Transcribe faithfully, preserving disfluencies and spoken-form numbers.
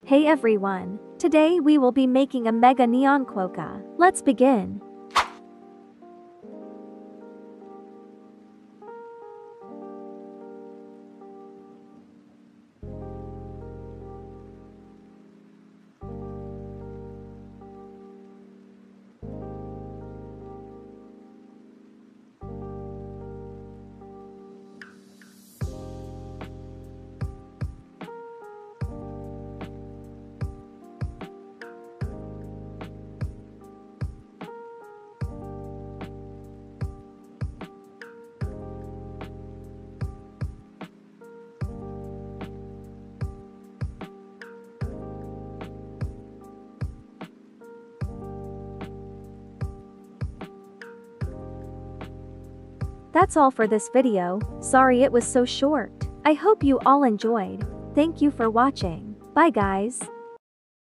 Hey everyone! Today we will be making a mega neon QUOKKA. Let's begin! That's all for this video. Sorry it was so short. I hope you all enjoyed. Thank you for watching. Bye guys.